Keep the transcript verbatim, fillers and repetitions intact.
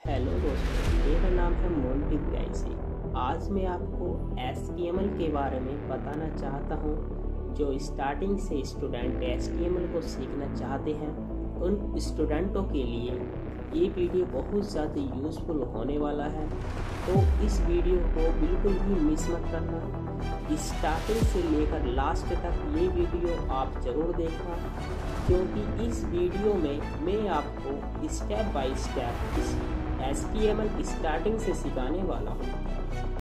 Hello दोस्तों, मेरा नाम है multimedia से। आज मैं आपको एच टी एम एल के बारे में बताना चाहता हूँ। जो स्टार्टिंग से student H T M L को सीखना चाहते हैं उन स्टूडेंटों के लिए ये वीडियो बहुत ज़्यादा यूज़फुल होने वाला है, तो इस वीडियो को बिल्कुल भी मिस मत करना। स्टार्टिंग से लेकर लास्ट तक ये वीडियो आप ज़रूर देखना, क्योंकि इस वीडियो में मैं आपको स्टेप बाय स्टेप इस H T M L starting से सिखाने वाला हूँ।